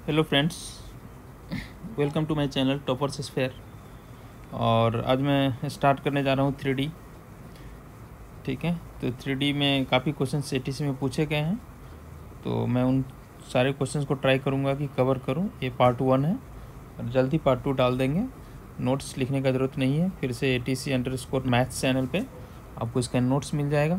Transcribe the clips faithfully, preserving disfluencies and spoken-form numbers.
Hello friends, welcome to my channel toppers sphere. और आज मैं स्टार्ट करने जा रहा हूँ थ्री डी। ठीक है, तो थ्री डी में काफ़ी क्वेश्चन ए टी सी में पूछे गए हैं, तो मैं उन सारे क्वेश्चंस को ट्राई करूँगा कि कवर करूँ। ये पार्ट वन है और जल्दी पार्ट टू डाल देंगे। नोट्स लिखने का ज़रूरत नहीं है, फिर से A T C underscore maths channel पर आपको इसका नोट्स मिल जाएगा।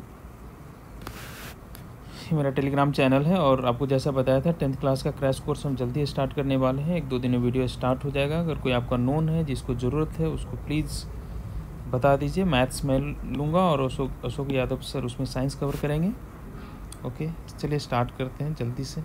ये मेरा टेलीग्राम चैनल है और आपको जैसा बताया था टेंथ क्लास का क्रैश कोर्स हम जल्दी स्टार्ट करने वाले हैं। एक दो दिन में वीडियो स्टार्ट हो जाएगा। अगर कोई आपका नोन है जिसको ज़रूरत है उसको प्लीज़ बता दीजिए। मैथ्स में लूँगा और अशोक अशोक यादव सर उसमें साइंस कवर करेंगे। ओके, चलिए स्टार्ट करते हैं जल्दी से।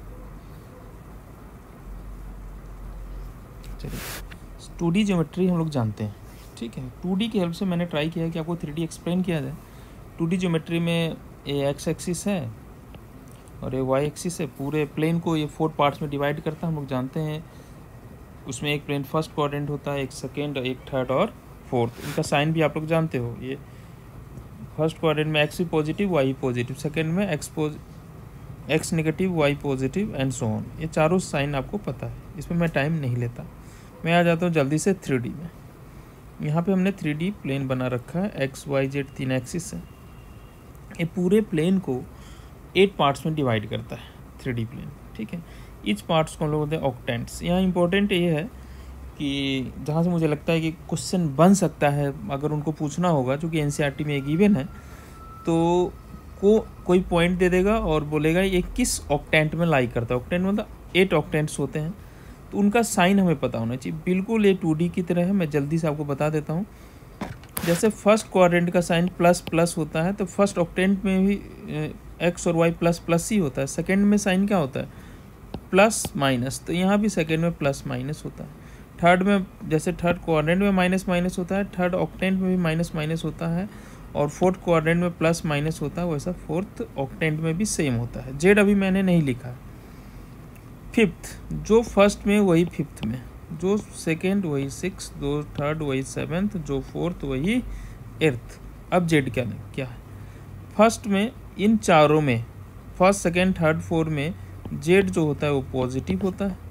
चलिए, टू डी ज्योमेट्री हम लोग जानते हैं। ठीक है, टू डी की हेल्प से मैंने ट्राई किया है कि आपको थ्री डी एक्सप्लेन किया जाए। टू डी ज्योमेट्री में ए एक्स एक्सिस है और ये वाई एक्सिस है। पूरे प्लेन को ये फोर पार्ट्स में डिवाइड करता है, हम लोग जानते हैं। उसमें एक प्लेन फर्स्ट क्वाड्रेंट होता है, एक सेकेंड, एक थर्ड और फोर्थ। इनका साइन भी आप लोग जानते हो। ये फर्स्ट क्वाड्रेंट में एक्स भी पॉजिटिव, वाई पॉजिटिव, सेकेंड में x pos x negative, y positive and so on. ये चारों साइन आपको पता है, इसमें मैं टाइम नहीं लेता। मैं आ जाता हूँ जल्दी से थ्री डी में। यहाँ पे हमने थ्री डी प्लेन बना रखा है, एक्स वाई जेड तीन एक्सिस है। ये पूरे प्लेन को एट पार्ट्स में डिवाइड करता है थ्री डी प्लेन। ठीक है, ईच पार्ट्स को हम लोग बोलते हैं ऑक्टेंट्स। यहाँ इंपॉर्टेंट ये है कि जहाँ से मुझे लगता है कि क्वेश्चन बन सकता है अगर उनको पूछना होगा, जो कि N C E R T में एक गिवन है, तो को कोई पॉइंट दे देगा और बोलेगा ये किस ऑक्टेंट में लाई करता है। ऑक्टेंट मतलब एट ऑक्टेंट्स होते हैं, तो उनका साइन हमें पता होना चाहिए। बिल्कुल ये टू डी की तरह है। मैं जल्दी से आपको बता देता हूँ। जैसे फर्स्ट क्वाड्रेंट का साइन प्लस प्लस होता है, तो फर्स्ट ऑक्टेंट में भी एक्स और वाई प्लस प्लस ही होता है। सेकेंड में साइन क्या होता है? Plus minus. तो यहाँ भी सेकेंड में प्लस माइनस होता है। थर्ड में जैसे थर्ड क्वाड्रेंट में माइनस माइनस होता है, थर्ड ऑक्टेंट में भी माइनस माइनस होता है, और फोर्थ क्वाड्रेंट में प्लस माइनस होता है, वैसा फोर्थ ऑक्टेंट में भी सेम होता है। जेड अभी मैंने नहीं लिखा। फिफ्थ, जो फर्स्ट में वही फिफ्थ में, जो सेकेंड वही सिक्स, जो थर्ड वही सेवेंथ, जो फोर्थ वही एर्थ। अब जेड क्या क्या है? फर्स्ट में इन चारों में, फर्स्ट सेकेंड थर्ड फोर में जेड जो होता है वो पॉजिटिव होता है,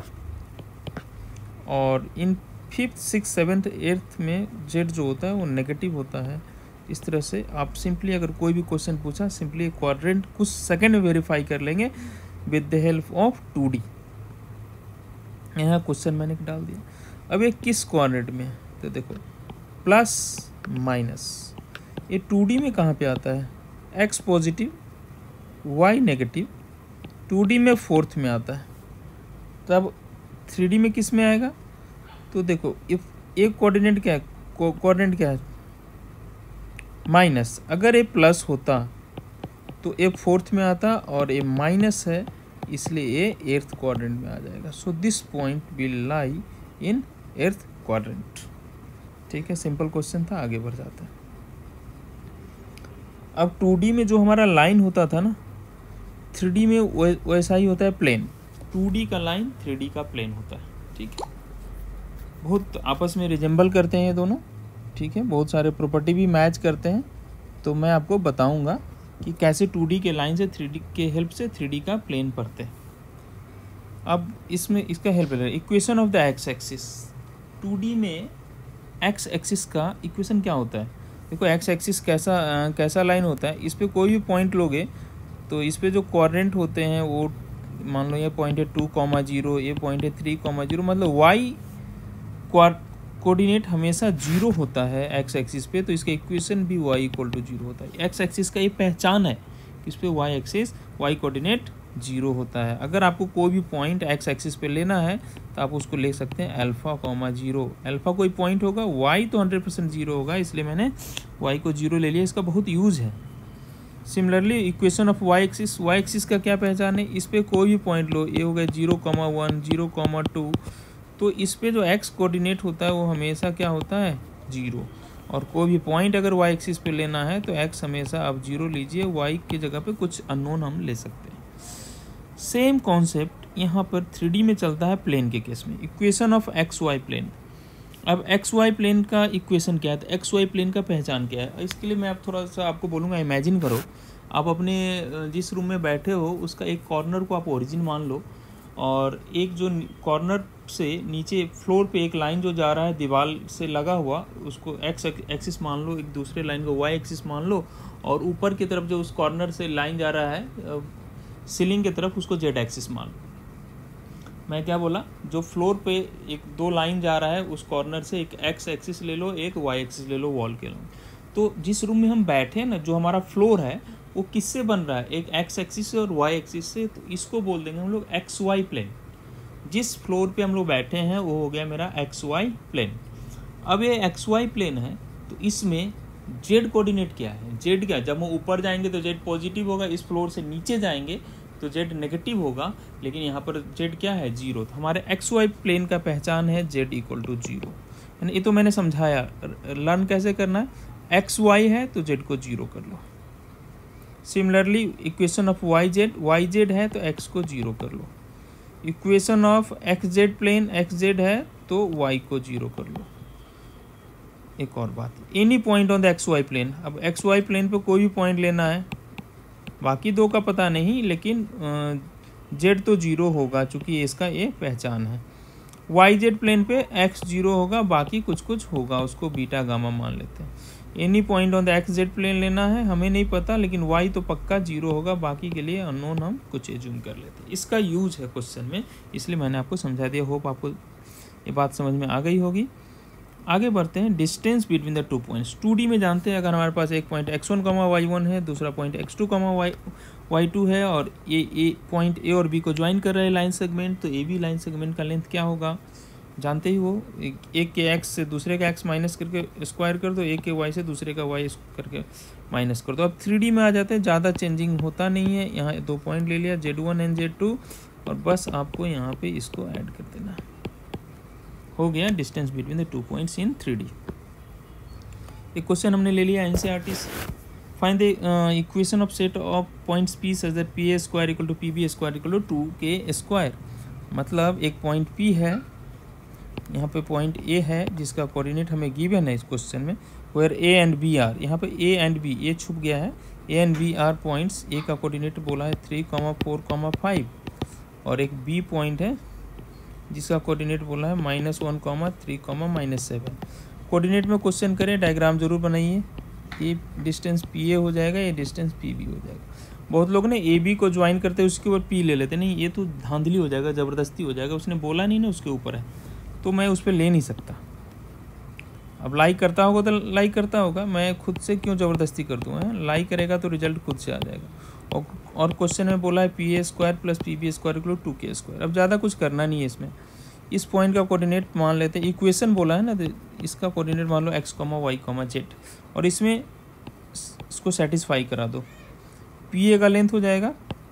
और इन फिफ्थ सिक्स सेवन्थ एट्थ में जेड जो होता है वो नेगेटिव होता है। इस तरह से आप सिंपली अगर कोई भी क्वेश्चन पूछा, सिंपली क्वाड्रेंट कुछ सेकेंड में वेरीफाई कर लेंगे with the help of two D. यहाँ क्वेश्चन मैंने डाल दिया। अब ये किस क्वाड्रेंट में है? तो देखो प्लस माइनस, ये टू डी में कहाँ पे आता है? X positive, y negative. Two D में फोर्थ में आता है, तब थ्री डी में किस में आएगा? तो देखो इफ एक कोऑर्डिनेट क्या है, कोऑर्डिनेट क्या है? माइनस। अगर ये प्लस होता तो ये फोर्थ में आता, और ये माइनस है इसलिए ये एर्थ क्वाड्रेंट में आ जाएगा। So this point will lie in eighth quadrant. ठीक है, सिंपल क्वेश्चन था। आगे बढ़ जाता है। अब टू डी में जो हमारा लाइन होता था ना, थ्री डी में वैसा ही होता है प्लेन। टू डी का लाइन थ्री डी का प्लेन होता है। ठीक है, बहुत आपस में रिजेंबल करते हैं ये दोनों। ठीक है, बहुत सारे प्रॉपर्टी भी मैच करते हैं। तो मैं आपको बताऊंगा कि कैसे टू डी के लाइन से थ्री डी के हेल्प से थ्री डी का प्लेन पढ़ते हैं। अब इसमें इसका हेल्प है equation of the x axis. Two D में एक्स एक्सिस का इक्वेशन क्या होता है? देखो एक्स एक्सिस कैसा आ, कैसा लाइन होता है। इस पर कोई भी पॉइंट लोगे तो इस पर जो क्वाड्रेंट होते हैं वो, मान लो ये पॉइंट है टू कॉमा जीरो, ये पॉइंट है थ्री कॉमा जीरो, मतलब वाई कोऑर्डिनेट हमेशा जीरो होता है एक्स एक्सिस पे, तो इसका इक्वेशन भी वाई इक्वल टू जीरो होता है। एक्स एक्सिस का ये पहचान है कि इस पे y axis y coordinate zero होता है। अगर आपको कोई भी पॉइंट एक्स एक्सिस पे लेना है तो आप उसको ले सकते हैं अल्फा कॉमा जीरो। अल्फा कोई पॉइंट होगा, वाई तो हंड्रेड परसेंट जीरो होगा, इसलिए मैंने वाई को जीरो ले लिया। इसका बहुत यूज़ है। Similarly equation of y axis, y axis का क्या पहचान है? इस पर कोई भी पॉइंट लो, ये हो गया zero comma one, zero comma two, तो इस पे जो एक्स कोऑर्डिनेट होता है वो हमेशा क्या होता है? जीरो। और कोई भी पॉइंट अगर वाई एक्सिस पे लेना है तो एक्स हमेशा आप जीरो लीजिए, वाई की जगह पे कुछ अननोन हम ले सकते हैं। सेम कॉन्सेप्ट यहाँ पर थ्री डी में चलता है प्लेन के केस में। Equation of x y plane. अब एक्स वाई प्लेन का इक्वेशन क्या है? तो एक्स वाई प्लेन का पहचान क्या है? इसके लिए मैं आप थोड़ा सा आपको बोलूँगा, इमेजिन करो आप अपने जिस रूम में बैठे हो उसका एक कॉर्नर को आप ओरिजिन मान लो, और एक जो कॉर्नर से नीचे फ्लोर पे एक लाइन जो जा रहा है दीवार से लगा हुआ, उसको एक्स एक्सिस मान लो, एक दूसरे लाइन को वाई एक्सिस मान लो, और ऊपर की तरफ जो उस कॉर्नर से लाइन जा रहा है सीलिंग की तरफ, उसको जेड एक्सिस मान लो। मैं क्या बोला, जो फ्लोर पे एक दो लाइन जा रहा है उस कॉर्नर से एक एक्स एक्सिस ले लो, एक वाई एक्सिस ले लो वॉल के लो। तो जिस रूम में हम बैठे हैं ना, जो हमारा फ्लोर है वो किससे बन रहा है, एक एक्स एक्सिस से और वाई एक्सिस से। तो इसको बोल देंगे हम लोग एक्स वाई प्लेन। जिस फ्लोर पे हम लोग बैठे हैं वो हो गया मेरा एक्स वाई प्लेन। अब ये एक्स वाई प्लेन है तो इसमें जेड कोऑर्डिनेट क्या है, जेड क्या, जब हम ऊपर जाएंगे तो जेड पॉजिटिव होगा, इस फ्लोर से नीचे जाएंगे तो जेड नेगेटिव होगा, लेकिन यहाँ पर जेड क्या है, जीरो। तो हमारे एक्स वाई प्लेन का पहचान है जेड इक्वल टू जीरो। ये तो मैंने समझाया, लर्न कैसे करना है। एक्स वाई है तो जेड को जीरो कर लो। Similarly equation of y z, y z है तो एक्स को जीरो कर लो। Equation of x z plane, x z है तो वाई को जीरो कर लो। एक और बात, any point on the x y plane. अब एक्स वाई प्लेन पे कोई भी पॉइंट लेना है, बाकी दो का पता नहीं, लेकिन जेड तो जीरो होगा चूंकि इसका ये पहचान है। वाई जेड प्लेन पे एक्स जीरो होगा, बाकी कुछ कुछ होगा, उसको बीटा गामा मान लेते हैं। Any point on the x z plane लेना है, हमें नहीं पता, लेकिन वाई तो पक्का जीरो होगा, बाकी के लिए अननोन हम कुछ एज्यूम कर लेते हैं। इसका यूज है क्वेश्चन में, इसलिए मैंने आपको समझा दिया। होप आपको ये बात समझ में आ गई होगी। आगे बढ़ते हैं, distance between the two points. Two D में जानते हैं, अगर हमारे पास एक point x one comma y one है, दूसरा point x two comma y y two है, और ये ए पॉइंट ए और बी को ज्वाइन कर रहे हैं लाइन सेगमेंट, तो ए बी लाइन सेगमेंट का लेंथ क्या होगा जानते ही हो। एक, एक के एक्स से दूसरे का एक्स माइनस करके स्क्वायर कर दो, एक के वाई से दूसरे का वाई करके माइनस कर दो। अब थ्री डी में आ जाते हैं, ज़्यादा चेंजिंग होता नहीं है। यहाँ दो पॉइंट ले लिया, z one and z two, और बस आपको यहाँ पे इसको ऐड कर देना है, हो गया distance between the two points in three D. एक क्वेश्चन हमने ले लिया एनसीईआरटी से, find the equation of set of points P such that P A square equal to P B square equal to two K square. मतलब एक point P है, यहाँ पे पॉइंट ए है जिसका कोऑर्डिनेट हमें गिवन है इस क्वेश्चन में, where A and B are. यहाँ पे ए एंड बी, ए छुप गया है, A and B are points. A का कोऑर्डिनेट बोला है three comma four comma five, और एक बी पॉइंट है जिसका कोऑर्डिनेट बोला है minus one comma three comma minus seven. Coordinate में क्वेश्चन करें, डायग्राम जरूर बनाइए। ये डिस्टेंस पी ए हो जाएगा, ये डिस्टेंस पी बी हो जाएगा। बहुत लोग ने ए बी को ज्वाइन करते हैं उसके ऊपर पी ले लेते, नहीं ये तो धांधली हो जाएगा, ज़बरदस्ती हो जाएगा, उसने बोला नहीं ना उसके ऊपर है, तो मैं उस पर ले नहीं सकता। अब लाइक करता होगा तो लाइक करता होगा, मैं खुद से क्यों ज़बरदस्ती कर दूँ, है लाइक करेगा तो रिजल्ट खुद से आ जाएगा। और और क्वेश्चन में बोला है P A square plus P B square equal to K square. अब ज़्यादा कुछ करना नहीं है इसमें, इस पॉइंट का कोऑर्डिनेट मान लेते हैं, इक्वेशन बोला है ना, तो इसका कोऑर्डिनेट मान लो x comma y comma z, और इसमें इसको सेटिस्फाई करा दो। पी ए का लेंथ हो जाएगा,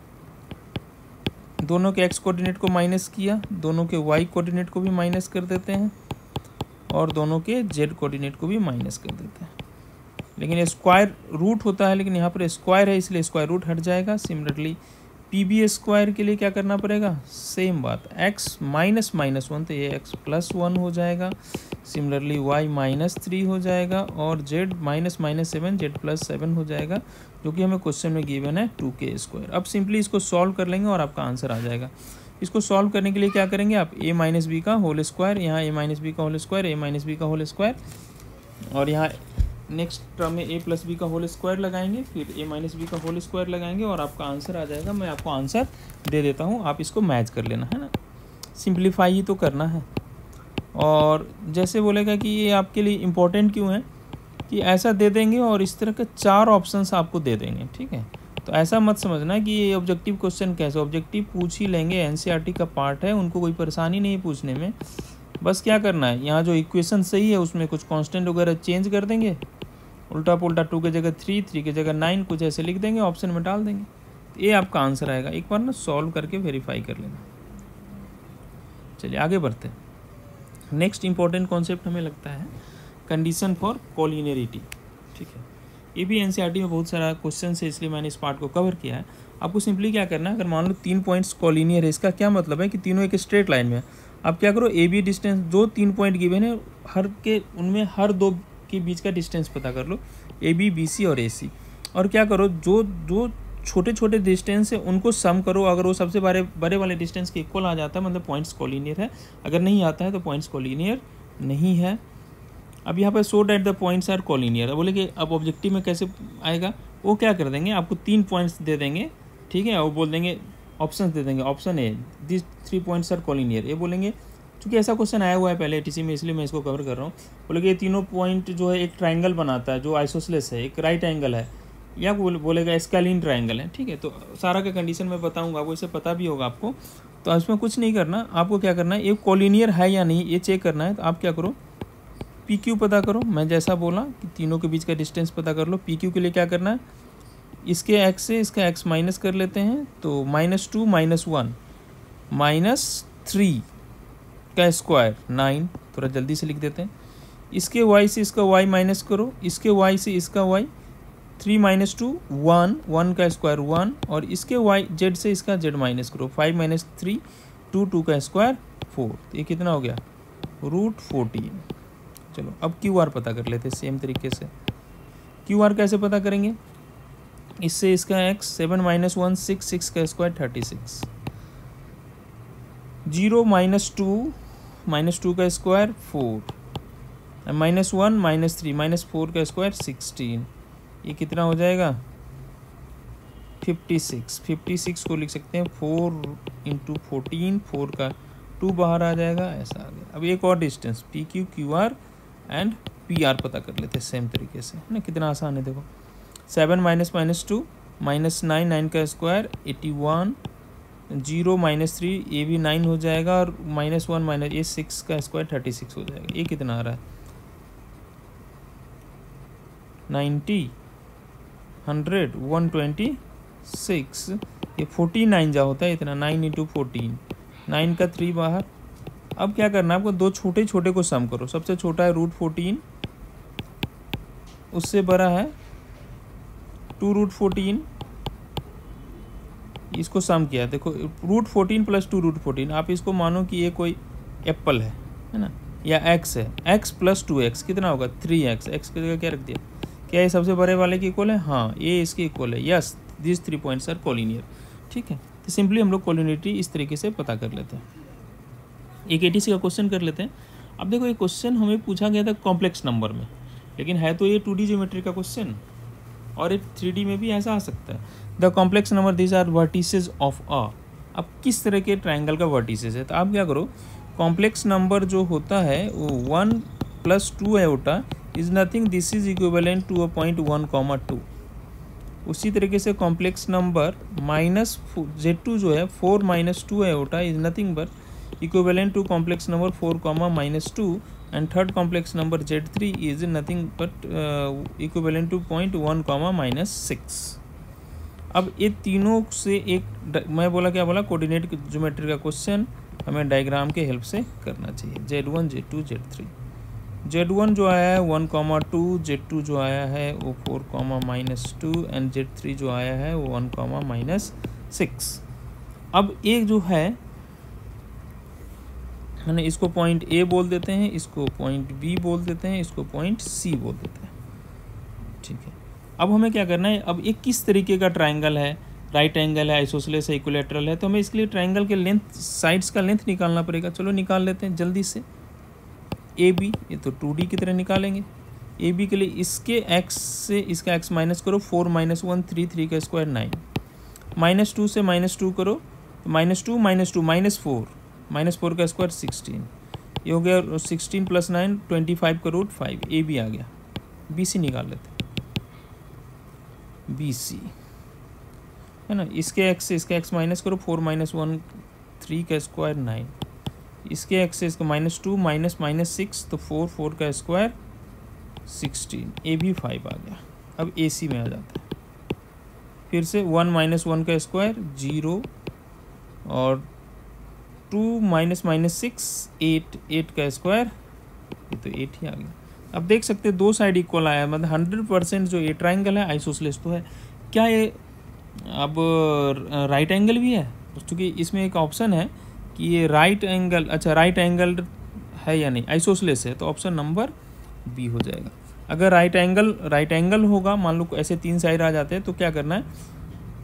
दोनों के एक्स कोऑर्डिनेट को माइनस किया, दोनों के वाई कोऑर्डिनेट को भी माइनस कर देते हैं, और दोनों के जेड कोऑर्डिनेट को भी माइनस कर देते हैं। लेकिन स्क्वायर रूट होता है, लेकिन यहाँ पर स्क्वायर है इसलिए स्क्वायर रूट हट जाएगा। सिमिलरली पी बी स्क्वायर के लिए क्या करना पड़ेगा, सेम बात, एक्स माइनस माइनस वन तो ये एक्स प्लस वन हो जाएगा। सिमिलरली वाई माइनस थ्री हो जाएगा, और z minus minus seven z plus seven हो जाएगा, जो कि हमें क्वेश्चन में गिवन है टू के स्क्वायर। अब सिंपली इसको सॉल्व कर लेंगे और आपका आंसर आ जाएगा। इसको सॉल्व करने के लिए क्या करेंगे आप, ए माइनस बी का होल स्क्वायर, यहाँ ए माइनस बी का whole square, A minus B का होल स्क्वायर, और यहाँ नेक्स्ट टर्म में ए प्लस बी का होल स्क्वायर लगाएंगे, फिर ए माइनस बी का होल स्क्वायर लगाएंगे, और आपका आंसर आ जाएगा। मैं आपको आंसर दे देता हूँ, आप इसको मैच कर लेना है ना, सिंप्लीफाई ही तो करना है। और जैसे बोलेगा कि ये आपके लिए इम्पोर्टेंट क्यों है, कि ऐसा दे देंगे और इस तरह के चार ऑप्शंस आपको दे देंगे, ठीक है। तो ऐसा मत समझना कि ये ऑब्जेक्टिव क्वेश्चन कैसे, ऑब्जेक्टिव पूछ ही लेंगे, एनसीईआरटी का पार्ट है, उनको कोई परेशानी नहीं है पूछने में। बस क्या करना है, यहाँ जो इक्वेशन सही है उसमें कुछ कांस्टेंट वगैरह चेंज कर देंगे, उल्टा पुल्टा टू की जगह थ्री, थ्री की जगह नाइन, कुछ ऐसे लिख देंगे, ऑप्शन में डाल देंगे, तो ये आपका आंसर आएगा। एक बार ना सॉल्व करके वेरीफाई कर लेना। चलिए आगे बढ़ते हैं। नेक्स्ट इंपॉर्टेंट कॉन्सेप्ट हमें लगता है कंडीशन फॉर कॉलिनियरिटी, ठीक है। ये भी एनसीईआरटी में बहुत सारा क्वेश्चन है, इसलिए मैंने इस पार्ट को कवर किया है। आपको सिंपली क्या करना है, अगर मान लो तीन पॉइंट्स कॉलिनियर है, इसका क्या मतलब है कि तीनों एक स्ट्रेट लाइन में है। आप क्या करो, ए बी डिस्टेंस, जो तीन पॉइंट गिवन है हर के उनमें हर दो के बीच का डिस्टेंस पता कर लो, ए बी बी सी और ए सी, और क्या करो, जो जो छोटे छोटे डिस्टेंस है उनको सम करो, अगर वो सबसे बड़े बड़े वाले डिस्टेंस के इक्वल आ जाता है मतलब पॉइंट्स कोलिनियर है, अगर नहीं आता है तो पॉइंट्स कोलिनियर नहीं है। अब यहाँ पर so that the points are collinear, बोले कि अब ऑब्जेक्टिव में कैसे आएगा, वो क्या कर देंगे, आपको तीन पॉइंट्स दे देंगे, ठीक है, और बोल देंगे ऑप्शन दे देंगे, option A this three points are collinear, ये बोलेंगे क्योंकि ऐसा क्वेश्चन आया हुआ है पहले एटीसी में, इसलिए मैं इसको कवर कर रहा हूँ। बोले कि ये तीनों पॉइंट जो है एक ट्राइंगल बनाता है जो आइसोसेलेस है, एक राइट एंगल है, या बोलेगा स्केलिन ट्राइंगल है, ठीक है। तो सारा का कंडीशन मैं बताऊंगा, वो इसे पता भी होगा आपको, तो इसमें कुछ नहीं करना, आपको क्या करना है, ये कोलिनियर है या नहीं ये चेक करना है। तो आप क्या करो, पी क्यू पता करो, मैं जैसा बोला कि तीनों के बीच का डिस्टेंस पता कर लो। पी क्यू के लिए क्या करना है, इसके एक्स से इसका एक्स माइनस कर लेते हैं, तो minus two minus one minus three का स्क्वायर नाइन, थोड़ा जल्दी से लिख देते हैं। इसके वाई से इसका वाई माइनस करो, इसके वाई से इसका y, three minus two one, one का स्क्वायर वन, और इसके वाई जेड से इसका जेड माइनस करो, five minus three two, two का स्क्वायर फोर, तो ये कितना हो गया, रूट फोर्टीन। चलो अब क्यू आर पता कर लेते हैं सेम तरीके से। क्यू आर कैसे पता करेंगे, इससे इसका x seven minus one six, six का square thirty six, zero minus two, minus two का square four, minus one minus three minus four का स्क्वायर सिक्सटीन, ये कितना हो जाएगा फिफ्टी सिक्स। फिफ्टी सिक्स को लिख सकते हैं फोर इंटू फोर्टीन, फोर का टू बाहर आ जाएगा, ऐसा आ गया। अब एक और distance P Q Q R and P R पता कर लेते हैं सेम तरीके से, है ना, कितना आसान है। देखो seven minus minus two minus nine, nine का square eighty one, zero minus three ये भी नाइन हो जाएगा, और माइनस वन माइनस ये सिक्स का स्क्वायर थर्टी सिक्स हो जाएगा। ये कितना आ रहा है ninety, hundred, one twenty six, ये फोर्टी नाइन जा होता है इतना, नाइन इंटू फोर्टीन, नाइन का थ्री बाहर। अब क्या करना है आपको, दो छोटे छोटे को सम करो, सबसे छोटा है रूट फोर्टीन, उससे बड़ा है टू रूट फोर्टीन, इसको सम किया, देखो root fourteen plus two root fourteen, आप इसको मानो कि ये कोई एप्पल है है ना, या एक्स है, एक्स प्लस टू एक्स कितना होगा थ्री एक्स, एक्स की जगह क्या रख दिया, क्या ये सबसे बड़े वाले की इक्वल है, हाँ ये इसके इक्वल है, yes this three points are collinear, ठीक है। तो सिंपली हम लोग कोलिनियरिटी इस तरीके से पता कर लेते हैं। एक एटीसी का क्वेश्चन कर लेते हैं। अब देखो ये क्वेश्चन हमें पूछा गया था कॉम्प्लेक्स नंबर में, लेकिन है तो ये टू डी ज्योमेट्री का क्वेश्चन, और एक थ्री डी में भी ऐसा आ सकता है। The complex number this are vertices of a, अब किस तरह के ट्राइंगल का वर्टिसेस है, तो आप क्या करो, कॉम्प्लेक्स नंबर जो होता है वो one plus two iota is nothing, this is equivalent to a point one comma two. उसी तरीके से complex number minus z two जो है four minus two iota is nothing but equivalent to complex number four comma minus two, and third complex number Z three is nothing but uh, equivalent to point one comma minus six। अब ये तीनों से एक, मैं बोला क्या बोला, coordinate geometry का क्वेश्चन हमें डायग्राम के हेल्प से करना चाहिए। Z one z two z three, z one जो आया है one comma two, z two जो आया है वो four comma minus two, and z three जो आया है वो वन कॉमा माइनस सिक्स। अब एक जो है मैंने इसको पॉइंट ए बोल देते हैं, इसको पॉइंट बी बोल देते हैं, इसको पॉइंट सी बोल देते हैं, ठीक है। अब हमें क्या करना है, अब एक किस तरीके का ट्राइंगल है, राइट एंगल है, आइसोसेलेस है, इक्विलैटरल है, तो हमें इसके लिए ट्राइंगल के लेंथ, साइड्स का लेंथ निकालना पड़ेगा। चलो निकाल लेते हैं जल्दी से। ए बी, ये तो टू डी की तरह निकालेंगे। ए बी के लिए इसके एक्स से इसका एक्स माइनस करो, four minus one three, three का स्क्वायर नाइन, माइनस टू से माइनस टू करो, minus two minus two minus four, minus four का स्क्वायर सिक्सटीन, ये हो गया sixteen plus nine twenty five का रूट फाइव, ए बी आ गया। बी सी निकाल लेते हैं, बी सी है ना, इसके एक्स से इसका एक्स माइनस करो, फोर माइनस वन थ्री का स्क्वायर नाइन, इसके एक्स से इसका minus two minus minus six, तो फोर, फोर का स्क्वायर सिक्सटीन, ए भी फाइव आ गया। अब ए सी में आ जाता है, फिर से वन माइनस वन का स्क्वायर जीरो, और two minus minus six eight, eight का स्क्वायर, ये तो एट ही आ गया। अब देख सकते हैं दो साइड इक्वल आया, मतलब हंड्रेड परसेंट जो ये ट्राइंगल है आइसोसेलेस तो है। क्या ये अब राइट एंगल भी है, क्योंकि इसमें एक ऑप्शन है कि ये राइट एंगल, अच्छा राइट एंगल है या नहीं, आइसोसेलेस है, तो ऑप्शन नंबर बी हो जाएगा। अगर राइट एंगल राइट एंगल होगा, मान लो ऐसे तीन साइड आ जाते हैं, तो क्या करना है,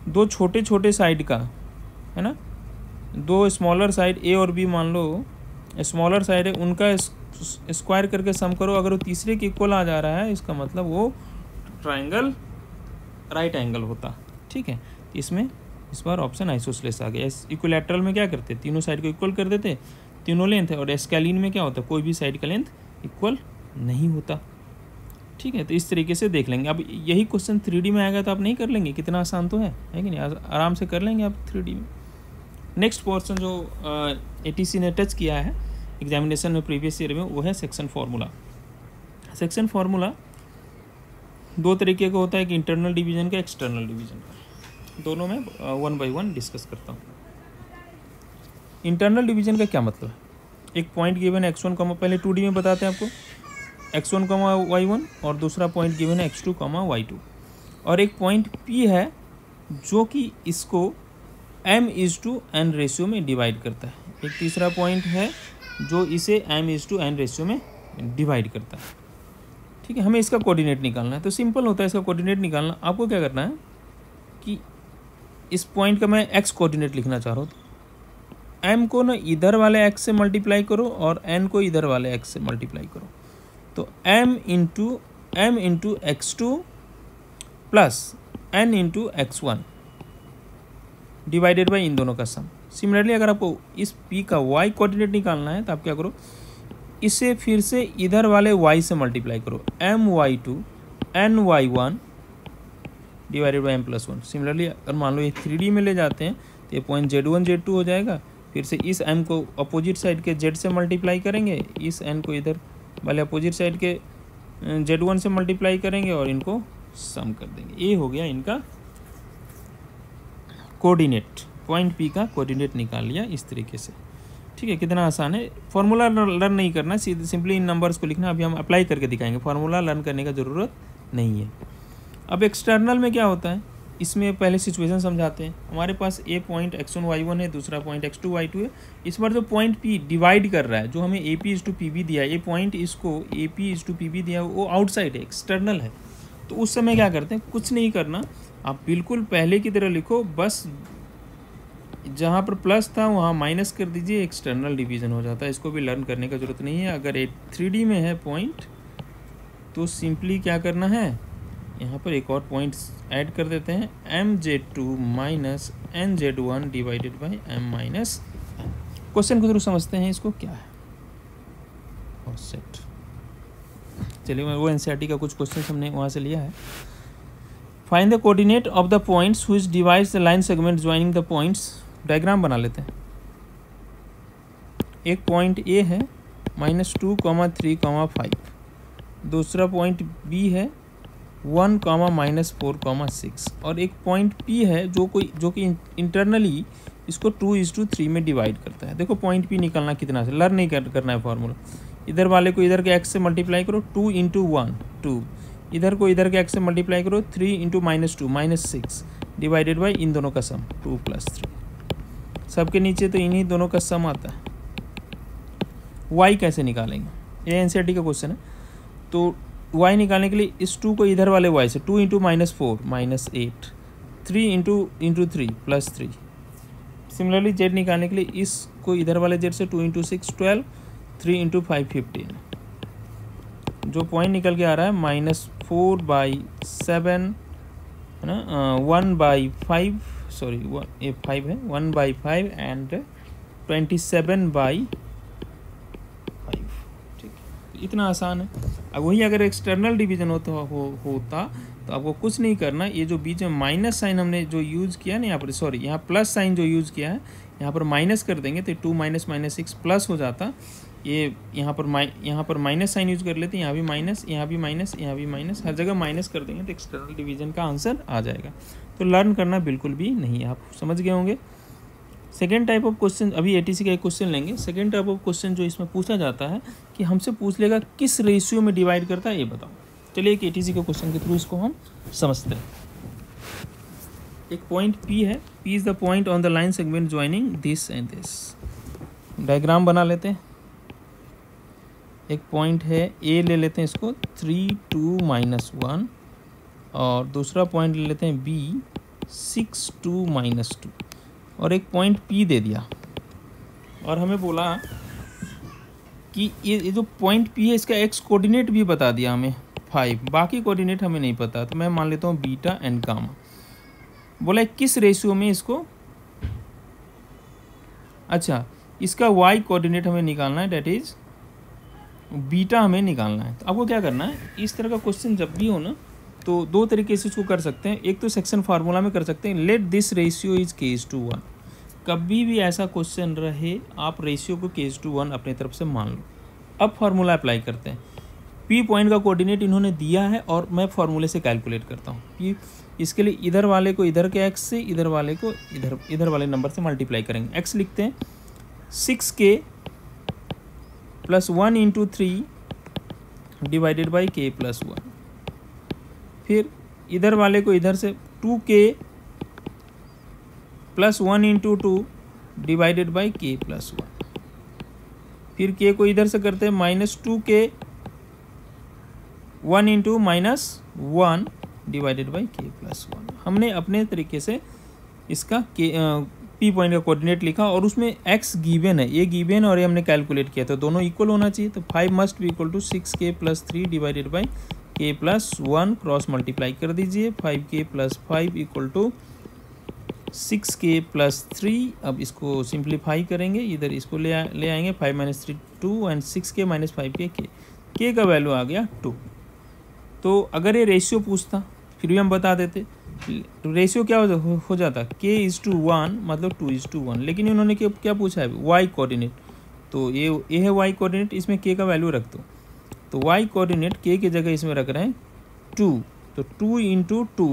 दो छोटे छोटे साइड का है ना, दो स्मॉलर साइड ए और बी मान लो स्मॉलर साइड है, उनका स्क्वायर करके सम करो, अगर वो तीसरे के इक्वल आ जा रहा है इसका मतलब वो ट्राइंगल राइट एंगल होता। ठीक है, इसमें इस बार ऑप्शन आइसोसेलेस आ गया। इक्विलैटरल में क्या करते, तीनों साइड को इक्वल कर देते, तीनों लेंथ है, और एस्केलिन में क्या होता है, कोई भी साइड का लेंथ इक्वल नहीं होता। ठीक है, तो इस तरीके से देख लेंगे। अब यही क्वेश्चन थ्री डी में आएगा तो आप नहीं कर लेंगे, कितना आसान तो है है कि नहीं, आराम से कर लेंगे आप थ्री डी में। नेक्स्ट पोर्शन जो ए टी सी ने टच किया है एग्जामिनेशन में प्रीवियस ईयर में, वो है सेक्शन फार्मूला। सेक्शन फार्मूला दो तरीके का होता है, कि इंटरनल डिवीजन का, एक्सटर्नल डिवीजन का। दोनों में वन बाय वन डिस्कस करता हूँ। इंटरनल डिवीजन का क्या मतलब है, एक पॉइंट गिवन है एक्स वन कॉमा, पहले टू डी में बताते हैं आपको, x one comma y one, और दूसरा पॉइंट गिवन है x two comma y two, और एक पॉइंट पी है जो कि इसको m is to n ratio में डिवाइड करता है। एक तीसरा पॉइंट है जो इसे m is to n ratio में डिवाइड करता है। ठीक है, हमें इसका कोऑर्डिनेट निकालना है, तो सिंपल होता है इसका कोऑर्डिनेट निकालना। आपको क्या करना है कि इस पॉइंट का मैं एक्स कोऑर्डिनेट लिखना चाह रहा हूँ, तो एम को ना इधर वाले एक्स से मल्टीप्लाई करो और एन को इधर वाले एक्स से मल्टीप्लाई करो, तो m into m into x two plus n into x one divided by इन दोनों का सम। सिमिलरली अगर आपको इस p का y कोऑर्डिनेट निकालना है तो आप क्या करो, इसे फिर से इधर वाले y से मल्टीप्लाई करो, m y two n y one divided by m plus one. Similarly अगर मान लो ये थ्री डी में ले जाते हैं तो ये point z one z two हो जाएगा, फिर से इस m को अपोजिट साइड के z से मल्टीप्लाई करेंगे, इस n को इधर वाले अपोजिट साइड के जेड वन से मल्टीप्लाई करेंगे और इनको सम कर देंगे। ये हो गया इनका कोऑर्डिनेट, पॉइंट पी का कोऑर्डिनेट निकाल लिया इस तरीके से। ठीक है, कितना आसान है, फार्मूला लर्न नहीं करना, सीधे सिंपली इन नंबर्स को लिखना। अभी हम अप्लाई करके दिखाएंगे, फार्मूला लर्न करने का ज़रूरत नहीं है। अब एक्सटर्नल में क्या होता है, इसमें पहले सिचुएशन समझाते हैं। हमारे पास a point x one y one है, दूसरा point x two y two है। इस बार जो पॉइंट पी डिवाइड कर रहा है, जो हमें A P is to P B दिया है, ये पॉइंट इसको A P is to P B दिया है, वो आउटसाइड है, एक्सटर्नल है। तो उस समय क्या करते हैं, कुछ नहीं करना, आप बिल्कुल पहले की तरह लिखो, बस जहाँ पर प्लस था वहाँ माइनस कर दीजिए, एक्सटर्नल डिवीज़न हो जाता है। इसको भी लर्न करने का ज़रूरत नहीं है। अगर एक थ्री डी में है पॉइंट तो सिंपली क्या करना है, यहाँ पर एक और पॉइंट ऐड कर देते हैं, m z two minus n z one divided by m minus n. Question को जरूर समझते हैं इसको क्या है, और सेट। चलिए, वो एनसीईआरटी का कुछ क्वेश्चन हमने वहाँ से लिया है। Find the coordinate of the points which divides the line segment joining the points. Diagram बना लेते हैं। एक पॉइंट ए है minus two comma three comma five, दूसरा पॉइंट बी है one comma minus four comma six, और एक point P है जो कोई जो कि इंटरनली इसको टू इज टू थ्री में डिवाइड करता है। देखो पॉइंट पी निकालना कितना से, लर्न नहीं कर, करना है फॉर्मूला। इधर वाले को इधर के एक्स से मल्टीप्लाई करो, टू इंटू वन टू, इधर को इधर के एक्स से मल्टीप्लाई करो, three into minus two minus six divided by इन दोनों का सम, टू प्लस थ्री। सबके नीचे तो इन्हीं दोनों का सम आता है। y कैसे निकालेंगे, ये एनसीईआरटी का क्वेश्चन है। तो y निकालने के लिए इस टू को इधर वाले y से, two into minus four minus eight, three into into three plus three. Similarly z निकालने के लिए इसको इधर वाले z से, two into six twelve, three into five fifteen. जो पॉइंट निकल के आ रहा है माइनस फोर बाई सेवन है ना, one by five, sorry one ये फाइव है, one by five and twenty seven by five. ठीक, इतना आसान है। अब वही अगर एक्सटर्नल डिवीजन होता हो, होता तो आपको कुछ नहीं करना, ये जो बीच में माइनस साइन हमने जो यूज़ किया ना यहाँ पर, सॉरी यहाँ प्लस साइन जो यूज़ किया है, यहाँ पर माइनस कर देंगे तो two minus minus six plus हो जाता। ये यहाँ पर माइ यहाँ पर माइनस साइन यूज़ कर लेते हैं, यहाँ भी माइनस, यहाँ भी माइनस, यहाँ भी माइनस, हर जगह माइनस कर देंगे तो एक्सटर्नल डिवीजन का आंसर आ जाएगा। तो लर्न करना बिल्कुल भी नहीं है, आप समझ गए होंगे। सेकेंड टाइप ऑफ क्वेश्चन, अभी एटीसी का एक क्वेश्चन लेंगे। सेकेंड टाइप ऑफ क्वेश्चन जो इसमें पूछा जाता है कि हमसे पूछ लेगा किस रेशियो में डिवाइड करता है, ये बताओ। चलिए एक एटीसी के क्वेश्चन के थ्रू इसको हम समझते हैं। एक पॉइंट P है, P is the point on the line segment joining this and this. Diagram बना लेते हैं। एक पॉइंट है A, ले लेते हैं इसको थ्री टू माइनस वन, और दूसरा पॉइंट ले लेते हैं B six two minus two और एक पॉइंट पी दे दिया, और हमें बोला कि ये जो पॉइंट पी है इसका एक्स कोऑर्डिनेट भी बता दिया हमें फाइव, बाकी कोऑर्डिनेट हमें नहीं पता। तो मैं मान लेता हूँ बीटा एंड गामा। बोला किस रेशियो में इसको, अच्छा इसका वाई कोऑर्डिनेट हमें निकालना है, डेट इज बीटा हमें निकालना है। तो आपको क्या करना है, इस तरह का क्वेश्चन जब भी हो ना तो दो तरीके से इसको कर सकते हैं। एक तो सेक्शन फार्मूला में कर सकते हैं, let this ratio is k is to one. कभी भी ऐसा क्वेश्चन रहे आप रेशियो को के इज टू वन अपनी तरफ से मान लो। अब फार्मूला अप्लाई करते हैं। पी पॉइंट का कोऑर्डिनेट इन्होंने दिया है और मैं फार्मूले से कैलकुलेट करता हूँ। पी इसके लिए इधर वाले को इधर के एक्स से, इधर वाले को इधर इधर वाले नंबर से मल्टीप्लाई करेंगे। एक्स लिखते हैं six k plus one into three divided by के प्लस वन। फिर इधर वाले को इधर से two k plus one into two divided by के प्लस वन। फिर के को इधर से करते हैं minus two k one into minus one divided by के प्लस वन। हमने अपने तरीके से इसका के पी पॉइंट का कोऑर्डिनेट लिखा और उसमें एक्स गिवन है, ये गिवन और ये हमने कैलकुलेट किया, तो दोनों इक्वल होना चाहिए। तो five must be equal to six k plus three divided by के प्लस वन, क्रॉस मल्टीप्लाई कर दीजिए। फाइव के plus five equal to six k plus three. अब इसको सिंप्लीफाई करेंगे, इधर इसको ले आ, ले आएंगे। Five minus three two and six k minus five k k के का वैल्यू आ गया टू। तो अगर ये रेशियो पूछता फिर भी हम बता देते, रेशियो क्या हो, हो जाता के इज़ टू वन मतलब टू इज़ टू वन। लेकिन इन्होंने क्या क्या पूछा है, वाई कोऑर्डिनेट। तो ये ये है वाई कोऑर्डिनेट, इसमें के का वैल्यू रख दो। तो वाई कोऑर्डिनेट के की जगह इसमें रख रहे हैं टू, तो two into two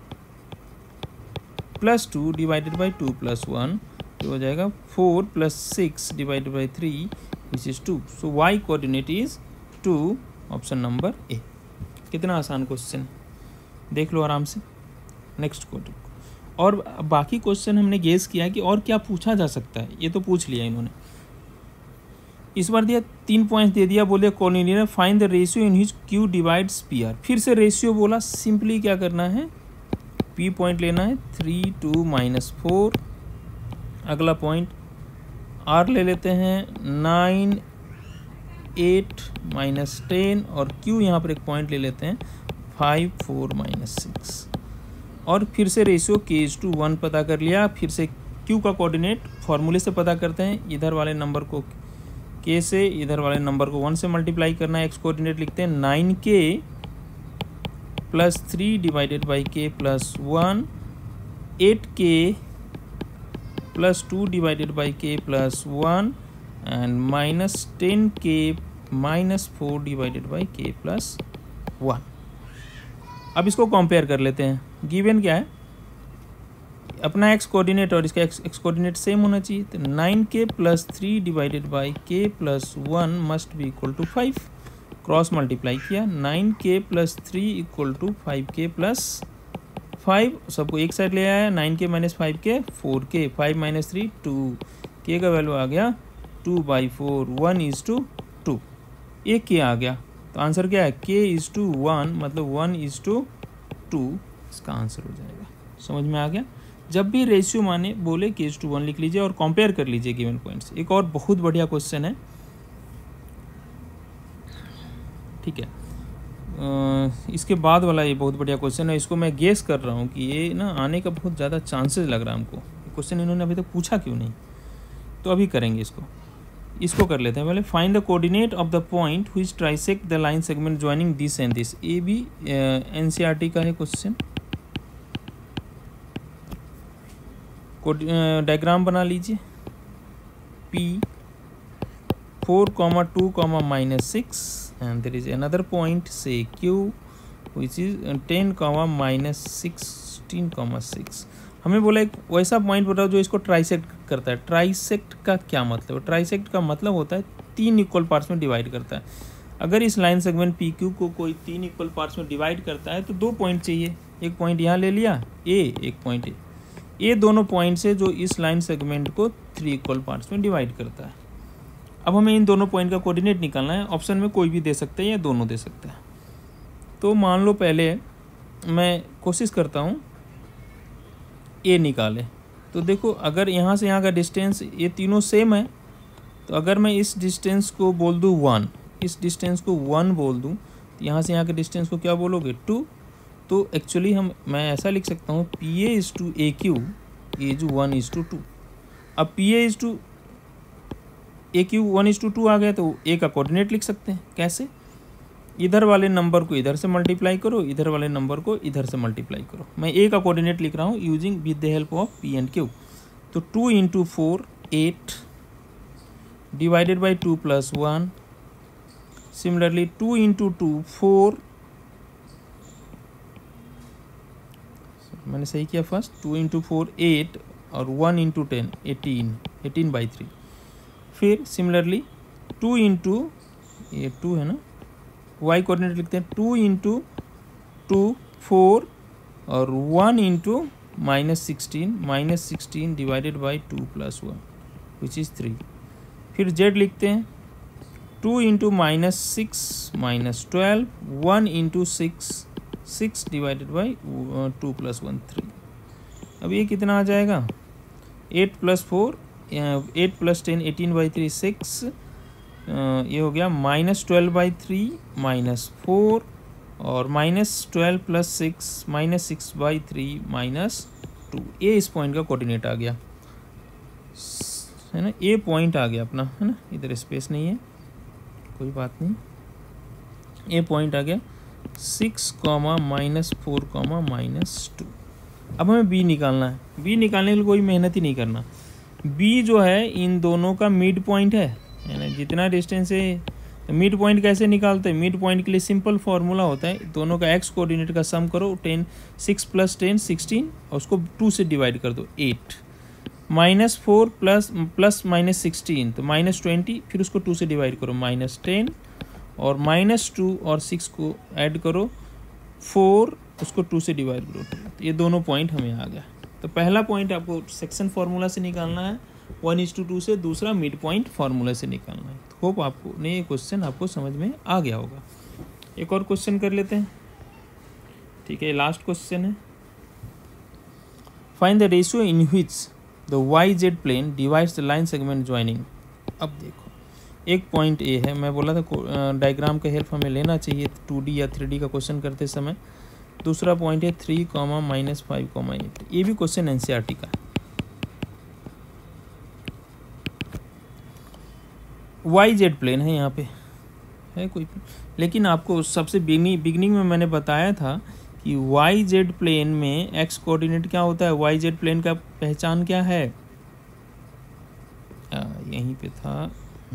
plus two divided by two plus one, तो हो जाएगा four plus six divided by three which is two. So y coordinate is two, option number A. कितना आसान क्वेश्चन, देख लो आराम से। नेक्स्ट क्वेश्चन, और बाकी क्वेश्चन हमने गेस किया कि और क्या पूछा जा सकता है, ये तो पूछ लिया इन्होंने। इस बार दिया तीन पॉइंट दे दिया, बोले coordinator find the ratio in which Q divides P R. फिर से रेशियो बोला, सिंपली क्या करना है, पी पॉइंट लेना है थ्री टू माइनस फोर। अगला पॉइंट आर ले लेते हैं नाइन एट माइनस टेन, और क्यू यहाँ पर एक पॉइंट ले लेते हैं फाइव फोर माइनस सिक्स। और फिर से रेशियो के इज टू वन पता कर लिया। फिर से क्यू का कोऑर्डिनेट फॉर्मूले से पता करते हैं, इधर वाले नंबर को के से, इधर वाले नंबर को वन से मल्टीप्लाई करना है। एक्स कोऑर्डिनेट लिखते हैं nine k plus three divided by के प्लस वन, एट के प्लस टू डिवाइडेड बाई के plus one, and minus ten k minus four divided by के प्लस वन। अब इसको कंपेयर कर लेते हैं। गिवन क्या है, अपना एक्स कोऑर्डिनेट और इसका एक्स एक्स कोऑर्डिनेट सेम होना चाहिए। तो nine k plus three divided by के plus one must be equal to five. Cross multiply किया, nine k plus three equal to five के प्लस फाइव, सबको एक साइड ले आया। Nine k minus five k four k, five minus three two, k का value आ गया two by four, one is to two. एक के आ गया, तो आंसर क्या है, के इज टू वन मतलब वन इज टू टू, इसका आंसर हो जाएगा। समझ में आ गया। जब भी रेशियो माने बोले के इज टू वन लिख लीजिए और कंपेयर कर लीजिए गिवन पॉइंट्स। एक और बहुत बढ़िया क्वेश्चन है, ठीक है, आ, इसके बाद वाला ये बहुत बढ़िया क्वेश्चन है। इसको मैं गेस कर रहा हूँ कि ये ना आने का बहुत ज़्यादा चांसेस लग रहा है हमको। क्वेश्चन इन्होंने अभी तक पूछा क्यों नहीं, तो अभी करेंगे इसको। इसको कर लेते हैं पहले। Find the coordinate of the point which trisect the line segment joining this and this. ये भी एनसीईआरटी का है क्वेश्चन। डायग्राम बना लीजिए। P four comma two comma minus six, and there is another point say Q which is ten comma minus sixteen comma six. हमें बोला एक वैसा पॉइंट बताओ जो इसको ट्राइसेक्ट करता है। ट्राइसेक्ट का क्या मतलब है, ट्राइसेक्ट का मतलब होता है तीन इक्वल पार्ट्स में डिवाइड करता है। अगर इस लाइन सेगमेंट पी क्यू को कोई तीन इक्वल पार्ट्स में डिवाइड करता है तो दो पॉइंट चाहिए। एक पॉइंट यहाँ ले लिया ए, एक पॉइंट ए। ये दोनों पॉइंट से जो इस लाइन सेगमेंट को थ्री इक्वल पार्ट्स में डिवाइड करता है। अब हमें इन दोनों पॉइंट का कोऑर्डिनेट निकालना है। ऑप्शन में कोई भी दे सकता है या दोनों दे सकता है। तो मान लो पहले मैं कोशिश करता हूँ ए निकालें। तो देखो अगर यहाँ से यहाँ का डिस्टेंस ये तीनों सेम है, तो अगर मैं इस डिस्टेंस को बोल दूँ वन, इस डिस्टेंस को वन बोल दूँ, तो यहाँ से यहाँ के डिस्टेंस को क्या बोलोगे, टू। तो एक्चुअली हम मैं ऐसा लिख सकता हूँ P A is to A Q is one is to two. अब P A is to A Q one is to two आ गया, तो ए का कोऑर्डिनेट लिख सकते हैं। कैसे? इधर वाले नंबर को इधर से मल्टीप्लाई करो, इधर वाले नंबर को इधर से मल्टीप्लाई करो। मैं ए का कोऑर्डिनेट लिख रहा हूँ using with the help of P and Q. तो two into four eight divided by two plus one. Similarly two into two four, मैंने सही किया first, two into four eight और one into ten eighteen, eighteen by three. फिर similarly two into ये two है ना, y coordinate लिखते हैं टू इंटू टू फोर और one into minus sixteen, minus sixteen divided by two plus one which is three. फिर z लिखते हैं two into minus six minus twelve, one into six, six divided by two plus one three. अब ये कितना आ जाएगा, eight plus four, eight plus ten eighteen by three six, ये हो गया minus twelve by three minus four और minus twelve plus six minus six by three minus two. ये इस पॉइंट का कोऑर्डिनेट आ गया है ना, ए पॉइंट आ गया अपना, है ना। इधर स्पेस नहीं है, कोई बात नहीं, ए पॉइंट आ गया six comma minus four comma minus two. अब हमें बी निकालना है। बी निकालने के लिए कोई मेहनत ही नहीं करना। बी जो है इन दोनों का मिड पॉइंट है, है ना, जितना डिस्टेंस है। तो मिड पॉइंट कैसे निकालते हैं? मिड पॉइंट के लिए सिंपल फार्मूला होता है, दोनों का एक्स कोऑर्डिनेट का सम करो, ten six plus ten sixteen और उसको टू से डिवाइड कर दो, eight. Minus four plus plus minus sixteen तो माइनस ट्वेंटी, फिर उसको टू से डिवाइड करो, माइनस टेन और माइनस टू और सिक्स को ऐड करो, फोर, उसको टू से डिवाइड करो। तो ये दोनों पॉइंट हमें आ गया। तो पहला पॉइंट आपको सेक्शन फार्मूला से निकालना है वन इज टू टू से, दूसरा मिड पॉइंट फार्मूला से निकालना है। तो होप आपको ने ये क्वेश्चन आपको समझ में आ गया होगा। एक और क्वेश्चन कर लेते हैं, ठीक है, लास्ट क्वेश्चन है। Find the ratio in which the y z plane divides the line segment joining. अब देखो एक पॉइंट ए है, मैं बोला था डायग्राम का हेल्प हमें लेना चाहिए टू डी या थ्री डी का क्वेश्चन करते समय। दूसरा पॉइंट है three comma minus five comma eight. ये भी क्वेश्चन एनसीईआरटी का है। वाई जेड प्लेन है, यहाँ पे है कोई, लेकिन आपको सबसे बिगनिंग बिगनिंग में मैंने बताया था कि वाई जेड प्लेन में एक्स कोऑर्डिनेट क्या होता है। वाई जेड प्लेन का पहचान क्या है, आ, यहीं पे था।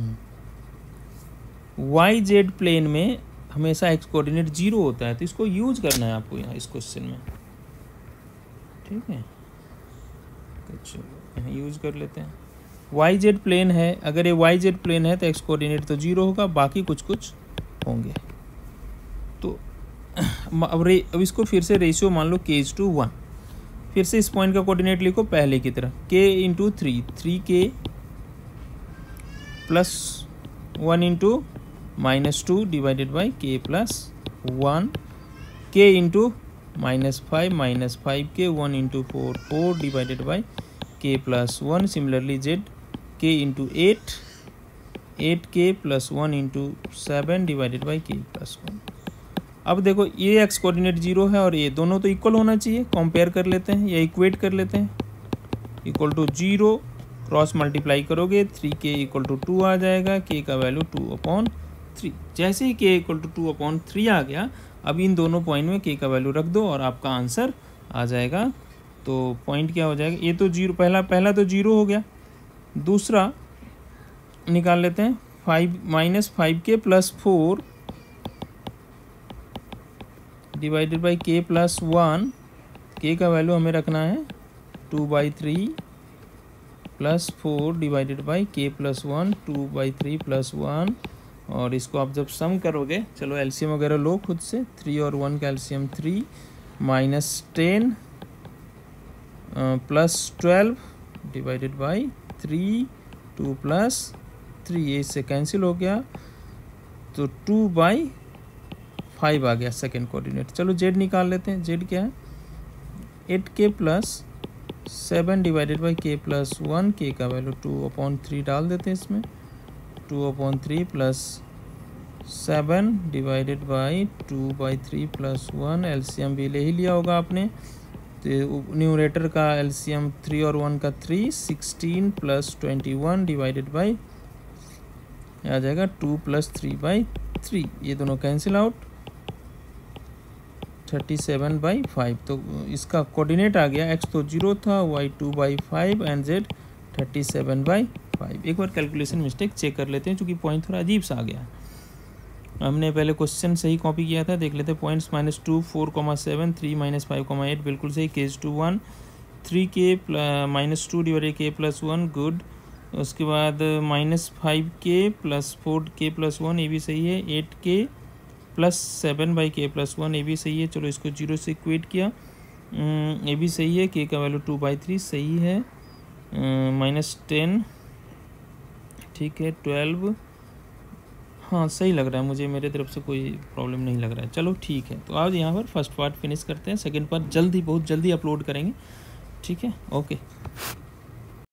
वाई जेड प्लेन में हमेशा एक्स कोऑर्डिनेट जीरो होता है, तो इसको यूज करना है आपको यहाँ इस क्वेश्चन में, ठीक है। तो चलो यहाँ यूज कर लेते हैं। वाई जेड प्लेन है, अगर ये वाई जेड प्लेन है तो एक्स कोऑर्डिनेट तो जीरो होगा, बाकी कुछ कुछ होंगे। तो अब रे अब इसको फिर से रेशियो मान लो के इज टू वन। फिर से इस पॉइंट का कोऑर्डिनेट लिखो पहले की तरह, k into three, three k plus one into minus two divided by के plus one, k into minus five, minus five k, one into four, four divided by के plus one. Similarly z k into eight, eight के plus one into seven divided by के plus one. अब देखो ये x coordinate zero है और ये दोनों तो इक्वल होना चाहिए। कंपेयर कर लेते हैं या इक्वेट कर लेते हैं। Equal to zero, cross multiply करोगे, three K equal to two आ जाएगा, के का वैल्यू टू अपॉन थ्री। जैसे ही K equal to two upon three आ गया, अब इन दोनों पॉइंट में के का वैल्यू रख दो और आपका आंसर आ जाएगा। तो पॉइंट क्या हो जाएगा, ये तो जीरो, पहला पहला तो जीरो हो गया। दूसरा निकाल लेते हैं, फाइव माइनस फाइव के प्लस फोर डिवाइडेड बाई के प्लस वन। के का वैल्यू हमें रखना है two by three plus four divided by के plus one, two by three plus one. और इसको आप जब सम करोगे, चलो एलसीएम वगैरह लो खुद से, थ्री और वन का LCM three, minus ten plus twelve divided by three, two plus three, ये इससे कैंसिल हो गया, तो टू बाई फाइव आ गया सेकेंड कोऑर्डिनेट। चलो जेड निकाल लेते हैं। जेड क्या है, एट के प्लस सेवन डिवाइडेड बाई के प्लस वन, के का वैल्यू टू अपॉन थ्री डाल देते हैं इसमें, two upon three plus seven divided by two by three plus one, LCM भी ले ही लिया होगा आपने, तो न्यूमरेटर का एलसीएम थ्री और वन का three, sixteen plus twenty one divided by आ जाएगा two plus three by three, ये दोनों cancel out, thirty seven by five. तो इसका कोऑर्डिनेट आ गया, एक्स तो जीरो था, Y two by five and Z thirty seven by five. एक बार कैलकुलेशन मिस्टेक चेक कर लेते हैं, क्योंकि पॉइंट थोड़ा अजीब सा आ गया। हमने पहले क्वेश्चन सही कॉपी किया था, देख लेते हैं। Points minus two, four comma seven, three minus five comma eight, बिल्कुल सही। केस टू वन, थ्री के माइनस टू डिवाइडेड के प्लस वन, गुड। उसके बाद माइनस फाइव के प्लस फोर के प्लस वन, ये भी सही है। एट के प्लस सेवन बाई के प्लस वन, ये भी सही है। चलो इसको जीरो से इक्वेट किया, ये भी सही है। के का वैल्यू टू बाई थ्री सही है। माइनस टेन, ठीक है। ट्वेल्व, हाँ सही लग रहा है मुझे, मेरे तरफ से कोई प्रॉब्लम नहीं लग रहा है। चलो ठीक है, तो आज यहाँ पर फर्स्ट पार्ट फिनिश करते हैं, सेकंड पार्ट जल्दी, बहुत जल्दी अपलोड करेंगे, ठीक है। ओके।